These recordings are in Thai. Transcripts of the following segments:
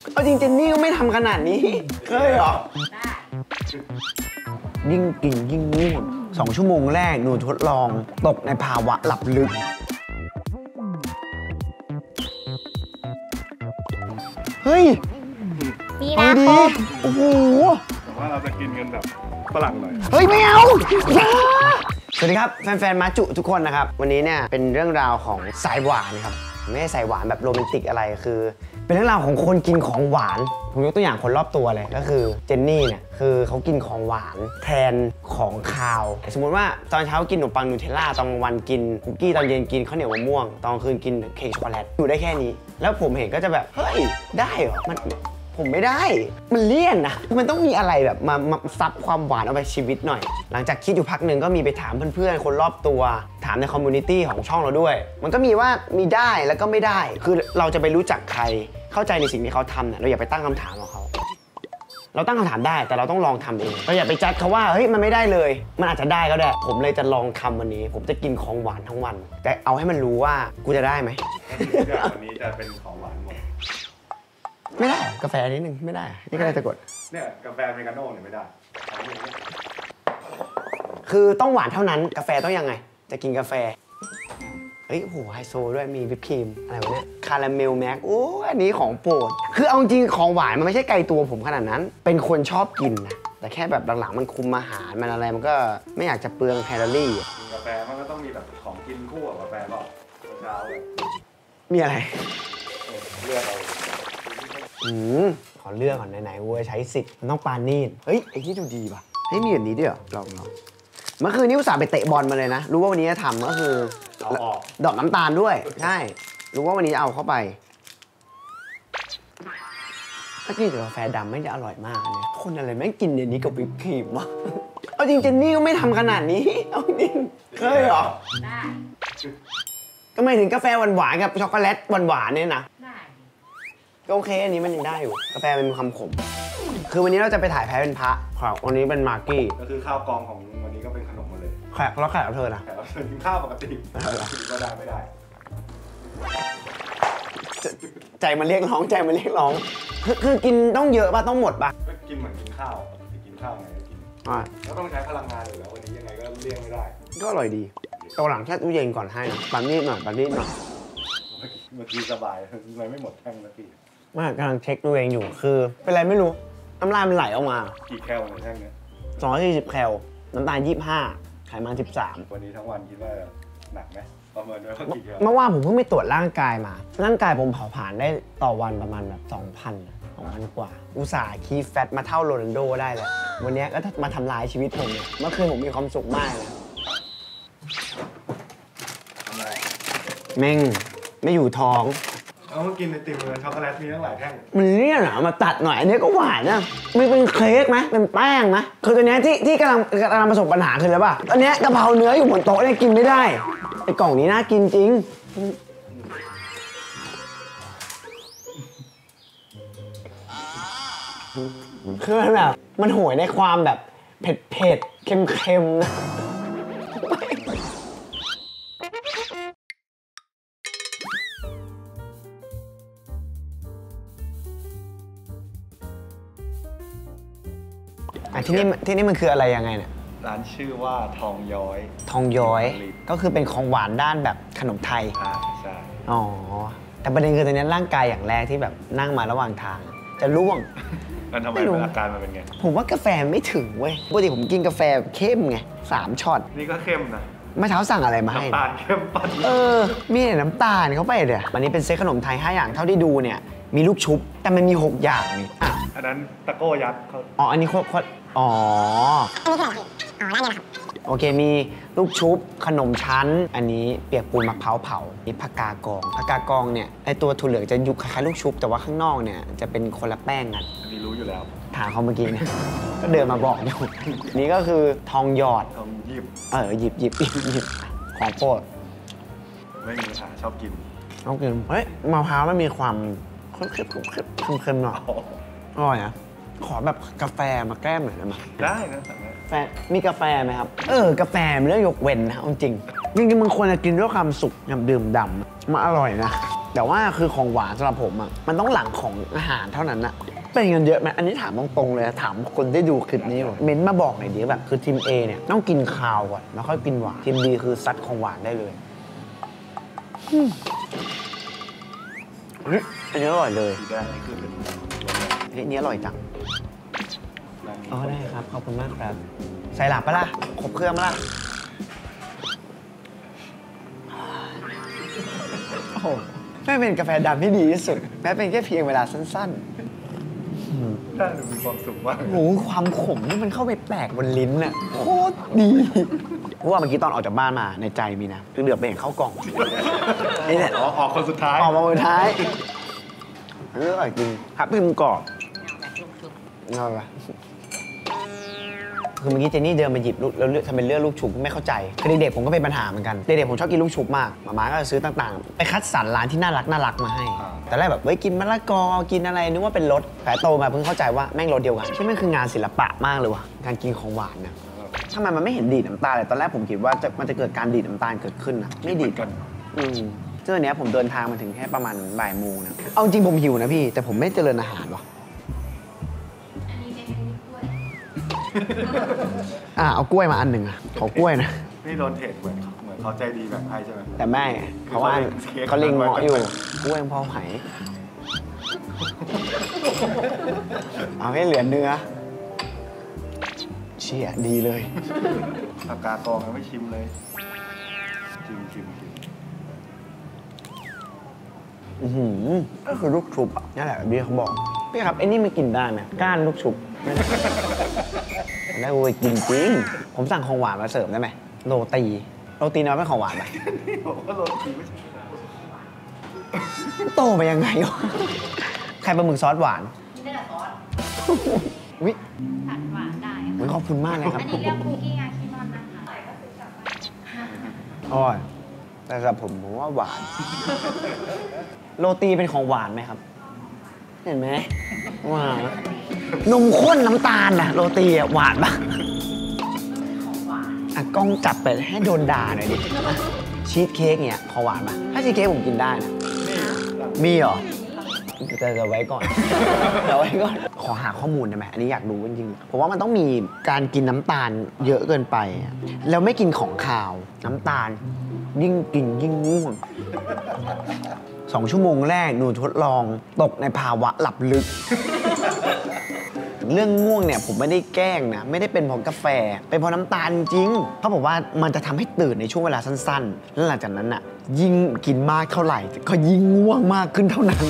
เอาจริงเจนนี่ก็ไม่ทำขนาดนี้เคยเหรอยิ่งกินยิ่งง่วง2 ชั่วโมงแรกหนูทดลองตกในภาวะหลับลึกเฮ้ยดีนะครบโอ้โหแต่ว่าเราจะกินกันแบบฝรั่งหน่อยเฮ้ยไม่เอาสวัสดีครับแฟนๆมาจุทุกคนนะครับวันนี้เนี่ยเป็นเรื่องราวของสายหวานครับไม่ใช่สายหวานแบบโรแมนติกอะไรคือเป็นเรื่องราวของคนกินของหวานผมยกตัวอย่างคนรอบตัวเลยก็คือเจนนี่เนี่ยคือเขากินของหวานแทนของคาวสมมติว่าตอนเช้ากินขนมปังนูเทลล่าตอนกลางวันกินคุกกี้ตอนเย็นกินข้าวเหนียวมะม่วงตอนกลางคืนกินเค้กช็อกโกแลตอยู่ได้แค่นี้แล้วผมเห็นก็จะแบบเฮ้ยได้เหรอผมไม่ได้มันเลี่ยนนะมันต้องมีอะไรแบบมาซับความหวานเอาไปชีวิตหน่อยหลังจากคิดอยู่พักหนึ่งก็มีไปถามเพื่อนๆคนรอบตัวถามในคอมมูนิตี้ของช่องเราด้วยมันก็มีว่ามีได้แล้วก็ไม่ได้คือเราจะไปรู้จักใครเข้าใจในสิ่งที่เขาทำเนี่ยเราอย่าไปตั้งคำถามของเขาเราตั้งคำถามได้แต่เราต้องลองทำเองเราอย่าไปจัดเขาว่าเฮ้ยมันไม่ได้เลยมันอาจจะได้ก็ได้ผมเลยจะลองทำวันนี้ผมจะกินของหวานทั้งวันแต่เอาให้มันรู้ว่ากูจะได้ไหมวันนี้จะเป็นของหวานหมดไม่ได้กาแฟนิดนึงไม่ได้นี่ก็เลยจะกดเนี่ยกาแฟอเมริกาโน่เนี่ยไม่ได้คือต้องหวานเท่านั้นกาแฟต้องยังไงจะกินกาแฟเฮ้ยโหไฮโซด้วยมีวิปครีมอะไรวะเนี่ยคาราเมลแม็กโอ้อันนี้ของโปรดคือเอาจริงของหวานมันไม่ใช่ไกลตัวผมขนาดนั้นเป็นคนชอบกินนะแต่แค่แบบหลังๆมันคุมอาหารมันอะไรมันก็ไม่อยากจะเปลืองแคลอรี่กินกาแฟมันก็ต้องมีแบบของกินคู่กับกาแฟเปล่าเช้าเลยมีอะไรเลือกเอาขอเลือกก่อนไหนๆเว้ยใช้สิทธิ์มันต้องปานีดเฮ้ยไอ้ที่ดูดีป่ะเฮ้ยมีแบบนี้ด้วยเหรอลองเมื่อคืนนี้อุตส่าห์ไปเตะบอลมาเลยนะรู้ว่าวันนี้จะทำก็คือเอาออกดอกน้ำตาลด้วยใช่รู้ว่าวันนี้จะเอาเข้าไปถ้ากินกับกาแฟดำไม่จะอร่อยมากเนี่ยคนอะไรแม่งกินเดี๋ยวนี้กับวิปครีมวะเอาจริงเจนนี่ก็ไม่ทำขนาดนี้เอาจริงเคยเหรอได้ก็ไม่ถึงกาแฟหวานๆกับช็อกโกแลตหวานๆเนี่ยนะก็โอเคอันนี้มันยังได้อยู่กาแฟมันมีความขมคือวันนี้เราจะไปถ่ายแพ้เป็นพระครับวันนี้เป็นมาร์กี้ก็คือข้าวกองของวันนี้ก็เป็นขนมหมดเลยแขกแล้วแขกเธอนะแขกเรากินข้าวปกติก็ได้ไม่ได้ใจมันเรียกร้องใจมันเรียกร้องคือกินต้องเยอะป่ะต้องหมดป่ะก็กินเหมือนกินข้าวกินข้าวไงก็กินแล้วต้องใช้พลังงานอยู่แล้ววันนี้ยังไงก็เลี่ยงไม่ได้ก็อร่อยดีตัวหลังแค่ตู้เย็นก่อนให้นะปั่นนิดหน่อยปั่นนิดหน่อยเมื่อกี้สบายไม่หมดแท่งนะพี่ว่ากำลังเช็คตัวเองอยู่คือเป็นไรไม่รู้น้ำลายมันไหลออกมากี่แคลในแท่งเนี้ย 240แคลน้ำตาล25ไขมัน13 วันนี้ทั้งวันคิดว่าหนักไหมประเมินด้วยว่ากี่แคลเมื่อวานผมเพิ่งไปตรวจร่างกายมาร่างกายผมเผาผลาญได้ต่อวันประมาณแบบ2,000 กว่าอุตส่าห์คีแฟตมาเท่าโรนัลโดได้เลยวันนี้ก็มาทำลายชีวิตผมเนี่ยเมื่อคืนผมมีความสุขมากเลยแม่งไม่อยู่ท้องเอากินไอติมเลยช็อกโกแลตมีทั้งหลายแท่งมันเนี่ยนะมาตัดหน่อยอันนี้ก็หวานนะมันเป็นเค้กไหมเป็นแป้งไหมคือตัวนี้ที่กำลังประสบปัญหาคืออะไรป่ะตอนนี้กะเพราเนื้ออยู่บนโต๊ะเนี่ยกินไม่ได้ไอ้กล่องนี้น่ากินจริงคือมันแบบมันโหยในความแบบเผ็ดเค็มๆนะที่นี่มันคืออะไรยังไงเนี่ยร้านชื่อว่าทองย้อยก็คือเป็นของหวานด้านแบบขนมไทยใช่อ๋อแต่ประเด็นคือตอนนี้ร่างกายอย่างแรกที่แบบนั่งมาระหว่างทางจะร่วงแล้วทำไมอาการมันเป็นไงผมว่ากาแฟไม่ถึงเว้ยปกติผมกินกาแฟเข้มไง3 ช็อตนี่ก็เข้มนะเมื่อเช้าสั่งอะไรมาให้น้ำตาลเข้มปั่นมีแต่น้ำตาลเข้าไปเดี๋ยววันนี้เป็นเซตขนมไทย5 อย่างเท่าที่ดูเนี่ยมีลูกชุบแต่มันมี6 อย่างนี่อันนั้นตะโก้ยัดเขาอันนี้อ๋อได้เลยครับโอเคมีลูกชุบขนมชั้นอันนี้เปียกปูนมะพร้าวเผานี่ผักกากองเนี่ยไอตัวถั่วเหลืองจะยุบคล้ายๆลูกชุบแต่ว่าข้างนอกเนี่ยจะเป็นคนละแป้งกันอันนี้รู้อยู่แล้วถามเขาเมื่อกี้เนี่ยก็เดินมาบอกอยู่นี่ก็คือทองหยอดทองหยิบหยิบของโปรดไม่มีปัญหาชอบกินเฮ้ยมะพร้าวมันมีความเค็มๆหน่อยอร่อยนะขอแบบกาแฟมาแก้มหน่อยได้ไหมได้นะมีกาแฟไหมครับกาแฟเป็นเรื่องยกเว้นนะจริงมึงควรจะกินด้วยความสุขอย่าดื่มด่ำมันอร่อยนะแต่ว่าคือของหวานสำหรับผมอ่ะมันต้องหลังของอาหารเท่านั้นอะเป็นเงินเยอะไหมอันนี้ถามตรงๆเลยถามคนที่ดูคลิปนี้เม้นมาบอกหน่อยดิแบบคือทีม A เนี่ยต้องกินคาวก่อนแล้วค่อยกินหวานทีม B คือซัดของหวานได้เลยอันนี้อร่อยเลยสีแดงนี่คือเป็นเฮ้ยอันนี้อร่อยจังอ๋อได้ครับขอบคุณมากครับใส่หลับปะล่ะครบเครื่องปะล่ะโอ้โหไม่เป็นกาแฟดำที่ดีที่สุดแม้เป็นแค่เพียงเวลาสั้นๆได้ดูมีความสุขมากโอ้โหความขมนี่มันเข้าไปแตกบนลิ้นน่ะโคตรดีเพราะว่าเมื่อกี้ตอนออกจากบ้านมาในใจมีนะคือเดือบไปเห็นข้าวกล่องนี่แหละออกคนสุดท้ายออกมาวันท้ายอร่อยจริงครับพิมพ์กรอบอร่อยปะคือเมื่อกี้เจนนี่เดินมาหยิบลูกแล้วทำเป็นเลือกลูกชุบไม่เข้าใจคือเด็กๆผมก็เป็นปัญหาเหมือนกันเด็กๆผมชอบกินลูกชุบมากหมาก็จะซื้อต่างๆไปคัดสรรร้านที่น่ารักมาให้แต่แรกแบบเฮ้ยกินมะละกอกินอะไรนึกว่าเป็นรสแต่โตมาเพิ่งเข้าใจว่าแม่งรสเดียวกันที่แม่งคืองานศิลปะมากเลยว่ะการกินของหวานนะทำไมมันไม่เห็นดีดน้ำตาลเลยตอนแรกผมคิดว่ามันจะเกิดการดีดน้ำตาลเกิดขึ้นนะไม่ดีดกันซึ่งอันเนี้ยผมเดินทางมาถึงแค่ประมาณบ่ายโมงนะเอาจริงผมหิวนะพี่แต่ผมไม่เจริญอาหารว่ะเอากล้วยมาอันหนึ่งอะขอกล้วยนะนี่โดนเทรดเหมือนเขาใจดีแบบให้ใช่ไหมแต่แม่เพราะว่าเขาเล็งเหมาะอยู่กล้วยพอไหเอาให้เหลือเนื้อเชี่ยดีเลยปากกากองยังไม่ชิมเลยชิมก็คือลูกชุบอะนั่นแหละพี่เขาบอกพี่ครับไอ้นี่มันกินได้ไหมก้านลูกชุบได้เว้ยกินจริงผมสั่งของหวานมาเสิร์ฟได้ไหมโรตีน้อยเป็นของหวานไหมนี่ผมก็โรตีไม่ใช่โตไปยังไงวะใครปลาหมึกซอสหวานกินได้แต่ซอสวิผัดหวานได้ขอบคุณมากเลยครับอันนี้เรียกคุกกี้อาคิมอนนะคะอร่อยแต่สำหรับผมว่าหวาน โรตีเป็นของหวานไหมครับ เห็นไหมหวานนมข้นน้ำตาลน่ะโรตีอะหวานปะอ่ะกล้องจับไปให้โดนด่าหน่อยดิชีสเค้กเนี่ยของหวานปะถ้าชีสเค้กผมกินได้นะมีเหรอจะไว้ก่อนเอาไว้ก่อนขอหาข้อมูลได้ไหมอันนี้อยากรู้จริงๆผมว่ามันต้องมีการกินน้ำตาลเยอะเกินไปแล้วไม่กินของคาวน้ำตาลยิ่งกินยิ่งง่วง2 ชั่วโมงแรกหนูทดลองตกในภาวะหลับลึก เรื่องง่วงเนี่ยผมไม่ได้แกล้งนะไม่ได้เป็นเพราะกาแฟเป็นเพราะน้ำตาลจริงเขาบอกว่ามันจะทำให้ตื่นในช่วงเวลาสั้นๆแล้วหลังจากนั้นน่ะยิ่งกินมากเท่าไหร่ก็ยิ่งง่วงมากขึ้นเท่านั้น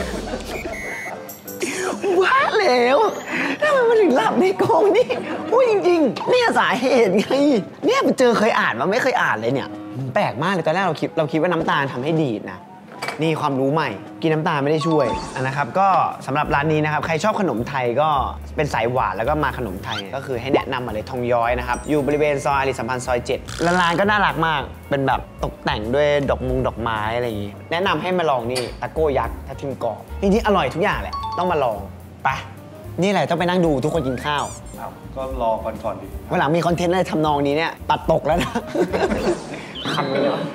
ว้าแล้วทำไมมันถึงหลับในกองนี่พูดจริงๆเนี่ยสาเหตุไงเนี่ยไปเจอเคยอ่านมาไม่เคยอ่านเลยเนี่ยแปลกมากเลยตอนแรกเราคิดว่าน้ำตาลทำให้ดีดนะนี่ความรู้ใหม่กินน้ำตาลไม่ได้ช่วยนะครับก็สำหรับร้านนี้นะครับใครชอบขนมไทยก็เป็นสายหวานแล้วก็มาขนมไทยก็คือให้แนะนำมาเลยทองย้อยนะครับอยู่บริเวณซอยอารีสัมพันธ์ซอย 7ร้านก็น่ารักมากเป็นแบบตกแต่งด้วยดอกไม้อะไรอย่างงี้แนะนำให้มาลองนี่ตะโก้ยักษ์ทับทิมกรอบจริงๆอร่อยทุกอย่างแหละต้องมาลองไปนี่แหละต้องไปนั่งดูทุกคนกินข้าวก็รอก่อนดิวันหลังมีคอนเทนต์อะไรทำนองนี้เนี่ยตัดตกแล้วนะ คำนี้วะ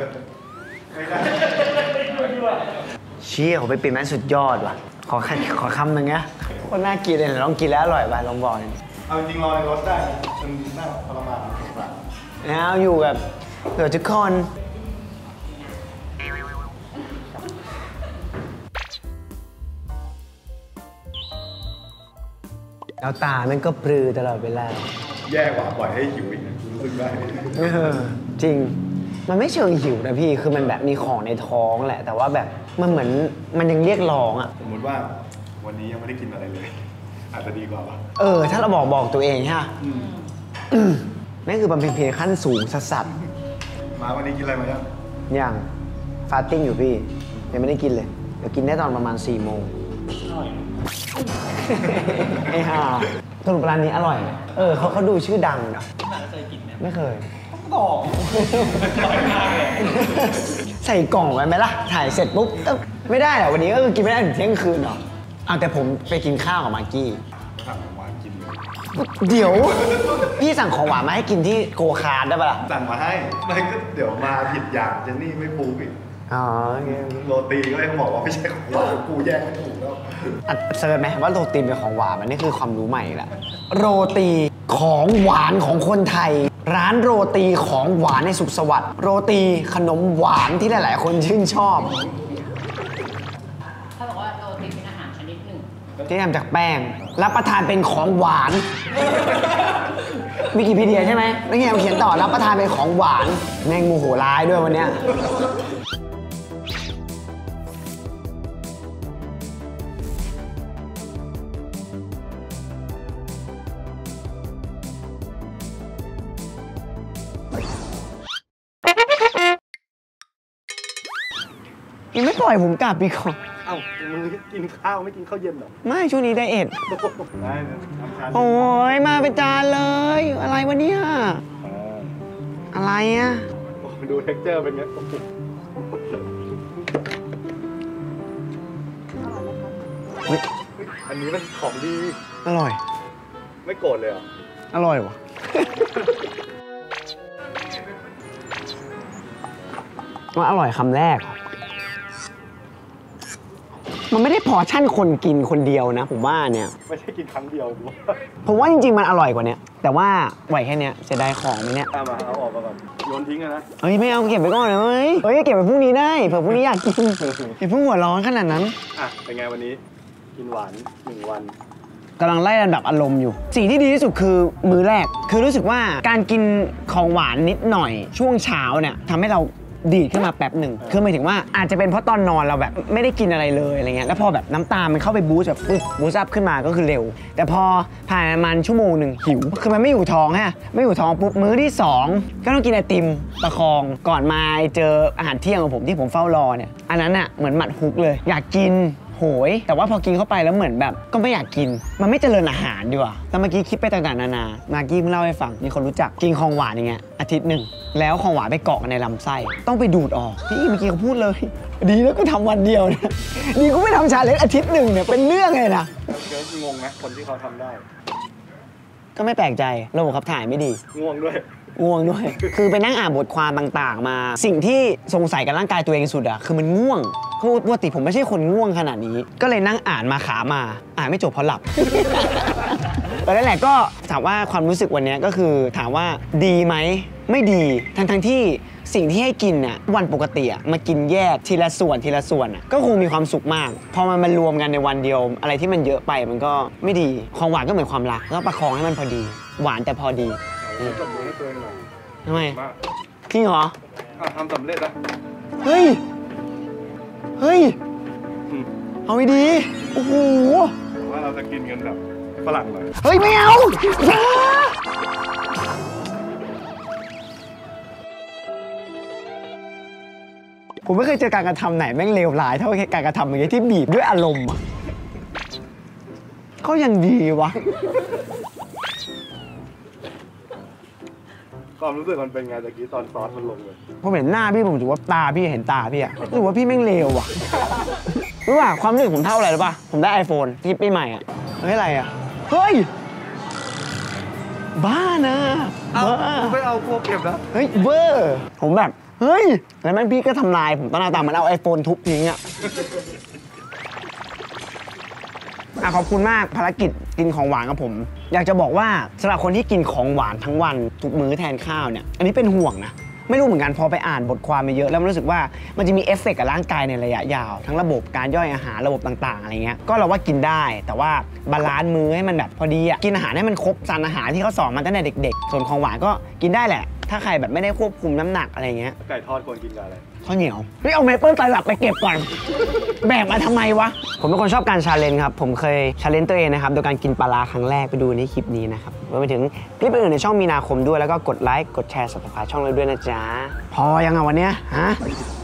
เชี่ยผมไปเป็นแม่สุดยอดว่ะขอคำหนึ่งนะคนน่ากินเลยลองกินแล้วอร่อยป่ะลองบอกหน่อยเอาจริงรอในรถได้มันนั่งทรมานสงสารแล้วอยู่แบบเผื่อทุกคนแล้วตามันก็ปรือตลอดเวลาแย่กว่าปล่อยให้หิวอีกนะรู้สึกได้จริงมันไม่เชิงหิวนะพี่คือมันแบบมีของในท้องแหละแต่ว่าแบบมันเหมือนมันยังเรียกร้องอ่ะสมมติว่าวันนี้ยังไม่ได้กินอะไรเลย อาจจะดีกว่าปะถ้าเราบอกตัวเองฮะนั่นคือมันเป็นเพียงขั้นสูงสัสมาวันนี้กินอะไรมายังๆอย่างฟาสติ้งอยู่พี่ยังไม่ได้กินเลยเดี๋ยวกินได้ตอนประมาณ4 โมงไอ้ห่าสรุปร้านนี้อร่อยไหมเขาดูชื่อดังเนาะไม่เคยกล่องใส่กล่องไว้ไหมล่ะถ่ายเสร็จปุ๊บไม่ได้อะวันนี้ก็คือกินไม่ได้ถึงเที่ยงคืนหรอแต่ผมไปกินข้าวกับมากกี้สั่งของหวานกินเลยเดี๋ยวพี่สั่งของหวานมาให้กินที่โกคาร์ดได้ปะล่ะสั่งมาให้ไม่ก็เดี๋ยวมาผิดอย่างเจนนี่ไม่ปูอีกอ๋อโอเคโรตีก็ให้เขาบอกว่าไม่ใช่ของหวานกูแยกไม่ถูกแล้วเซิร์ชไหมว่าโรตีเป็นของหวานมันนี่คือความรู้ใหม่ละโรตีของหวานของคนไทย ร้านโรตีของหวานในสุขสวัสดิ์โรตีขนมหวานที่หลายๆคนชื่นชอบเขาบอกว่าโรตีเป็นอาหารชนิดหนึ่งที่ทำจากแป้งรับประทานเป็นของหวานวิกิพีเดียใช่ไหมแล้วไงมันเขียนต่อรับประทานเป็นของหวานแม่งโมโหร้ายด้วยวันเนี้ยยังไม่ปล่อยผมกลับอีกเหรอเอ้ามึงกินข้าวไม่กินข้าวเย็นเหรอไม่ช่วงนี้ไดเอทได้ทำการโอ้ยมาเป็นจานเลย อะไรวะเนี่ยอะไรอ่ะดูเท็กเจอร์เป็นไงอันนี้มันของดีอร่อยไม่โกรธเลยเหรออร่อยวะมันอร่อยคำแรก มันไม่ได้พอชั่นคนกินคนเดียวนะผมว่าเนี่ยไม่ใช่กินครั้งเดียวผมว่าจริงๆมันอร่อยกว่านี้แต่ว่าไหวแค่เนี้ยเสียดายของไหมเนี่ยเอามาเอาออกมาก่อนโยนทิ้งนะเฮ้ยไม่เอาเก็บไว้ก่อนเลยเฮ้ยเก็บไว้พรุ่งนี้ได้เผื่อพรุ่งนี้อยากกินอย่าเพิ่งหัวร้อนขนาดนั้นอ่ะเป็นไงวันนี้กินหวาน1 วันกำลังไล่ระดับอารมณ์อยู่ สิ่งที่ดีที่สุดคือมื้อแรก คือรู้สึกว่าการกินของหวานนิดหน่อยช่วงเช้าเนี่ยทำให้เราดีดขึ้นมาแป๊บหนึ่งคือหมายถึงว่าอาจจะเป็นเพราะตอนนอนเราแบบไม่ได้กินอะไรเลยอะไรเงี้ยแล้วพอแบบน้ำตาลมันเข้าไปบูสต์แบบปึ๊บบูสต์อัพขึ้นมาก็คือเร็ว แต่พอผ่านประมาณชั่วโมงหนึ่งหิวคือมันไม่อยู่ท้องฮะไม่อยู่ท้องปุ๊บมื้อที่ 2 ก็ต้องกินไอติมประคองก่อนมาเจออาหารเที่ยงของผมที่ผมเฝ้ารอเนี่ยอันนั้นอ่ะเหมือนหมัดฮุกเลยอยากกินโหยแต่ว่าพอกินเข้าไปแล้วเหมือนแบบก็ไม่อยากกินมันไม่เจริญอาหารดีกว่าแต่เมื่อกี้คิดไปต่างๆนานามากี้เพิ่งเล่าให้ฟังมีคนรู้จักกินของหวานอย่างเงี้ยอาทิตย์หนึ่งแล้วของหวานไปเกาะกันในลำไส้ต้องไปดูดออกพี่เมื่อกี้เขาพูดเลยดีแล้วก็ทำวันเดียวนะดีก็ไม่ทำชาเลนจ์อาทิตย์หนึ่งเนี่ยเป็นเรื่องเลยนะเดี๋ยวงงไหมคนที่เขาทำได้ก็ไม่แปลกใจระบบขับถ่ายไม่ดีง่วงด้วยง่วงด้วย คือไปนั่งอ่านบทความต่างๆมา สิ่งที่สงสัยกับร่างกายตัวเองสุดอะคือมันง่วงคือปกติผมไม่ใช่คนง่วงขนาดนี้ ก็เลยนั่งอ่านมาขามา อ่านไม่จบเพราะหลับ แต่นั่นแหละก็ถามว่าความรู้สึกวันนี้ก็คือถามว่าดีไหมไม่ดีทั้งที่สิ่งที่ให้กินน่ะวันปกติอะมากินแยกทีละส่วนอะก็คงมีความสุขมาก พอมันมารวมกันในวันเดียวอะไรที่มันเยอะไปมันก็ไม่ดีของหวานก็เหมือนความรักก็ประคองให้มันพอดี หวานแต่พอดีตบมือให้ตัวเองหน่อยทำไมมากจริงเหรอทำสำเร็จแล้วเฮ้ย เฮ้ยอืมเอาให้ดี โอ้โหว่าเราจะกินกันแบบฝรั่งหน่อยเฮ้ย ไม่เอาอย่าผมไม่เคยเจอการกระทำไหนแม่งเลวร้ายเท่าการกระทำอย่างเงี้ยที่บีบด้วยอารมณ์อ่ะก็ยังดีวะความรู้สึกมันเป็นไงตะกี้ตอนซอสมันลงเลยผมเห็นหน้าพี่ผมรู้สึกว่าตาพี่เห็นตาพี่อะรู้สึกว่าพี่แม่งเลวว่ะรู้ป่ะความรู้สึกผมเท่าอะไรรู้ป่ะผมได้ iPhone ที่ปีใหม่อะเฮ้ยอะไรอะเฮ้ยบ้านะไม่เอาพวกเก็บนะเฮ้ยเวอร์ผมแบบเฮ้ยแล้วแม่งพี่ก็ทำลายผมตอนหน้าตาเหมือนเอา iPhone ทุบทิ้งอะขอบคุณมากภารกิจกินของหวานกับผม อยากจะบอกว่าสำหรับคนที่กินของหวานทั้งวันทุกมื้อแทนข้าวเนี่ยอันนี้เป็นห่วงนะไม่รู้เหมือนกันพอไปอ่านบทความมาเยอะแล้วมันรู้สึกว่ามันจะมีเอฟเฟกต์กับร่างกายในระยะยาวทั้งระบบการย่อยอาหารระบบต่างๆอะไรเงี้ยก็เราว่ากินได้แต่ว่าบาลานซ์มื้อให้มันแบบพอดีอ่ะกินอาหารให้มันครบสารอาหารที่เขาสอนมาตั้งแต่เด็กๆส่วนของหวานก็กินได้แหละถ้าใครแบบไม่ได้ควบคุมน้ำหนักอะไรเงี้ยไก่ทอดควรกินกับอะไรข้าวเหนียวเฮ้ยเอาเมเปิลไตหลับไปเก็บก่อน แบกมาทำไมวะ ผมเป็นคนชอบการชาเลนจ์ครับ ผมเคยชาเลนจ์ตัวเองนะครับโดยการกินปลาร้าครั้งแรกไปดูในคลิปนี้นะครับรวมไปถึงคลิปอื่นๆในช่องมีนาคมด้วยแล้วก็กดไลค์กดแชร์ Subscribe ช่องเราด้วยนะจ๊ะ พอยังอ่ะวันเนี้ยฮะ